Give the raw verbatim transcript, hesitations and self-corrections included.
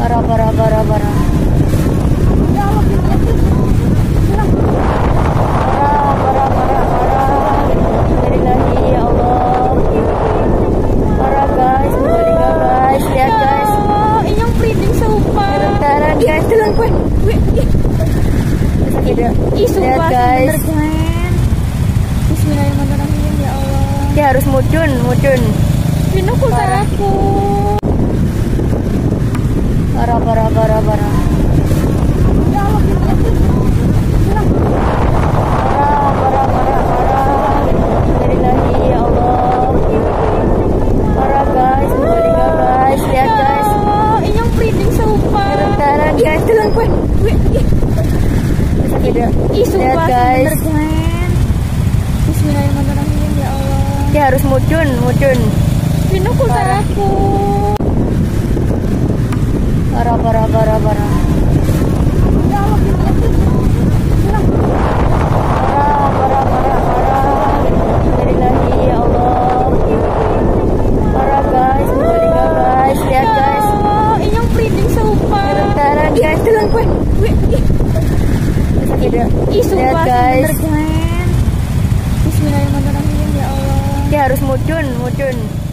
Parah, parah, parah, parah. Parah, parah, parah, parah. Innalillahi, ya Allah. Parah guys, meninggal guys. Lihat guys. Ini yang printing sumpah. Gerentaran guys, telan gue. Lihat guys. Bismillahirrahmanirrahim, ya Allah. Dia harus mudun, mudun. Ini pulsa aku. Parah, parah, parah, parah. Parah, parah, parah, parah. Innalillahi, ya Allah. Parah guys, meninggal guys. Lihat guys. Ini yang printing sumpah. Gerentaran guys, telan gue. Lihat guys. Bismillahirrahmanirrahim, ya Allah. Dia harus mudun, mudun. Ini pulsa aku. Parah, parah, parah, parah. Parah, parah, parah, parah. Innalillahi, ya Allah. Parah guys, meninggal guys. Lihat guys. Ini yang printing sumpah. Gerentaran guys, telan gue. Lihat guys. Bismillahirrahmanirrahim, ya Allah. Dia harus mudun, mudun.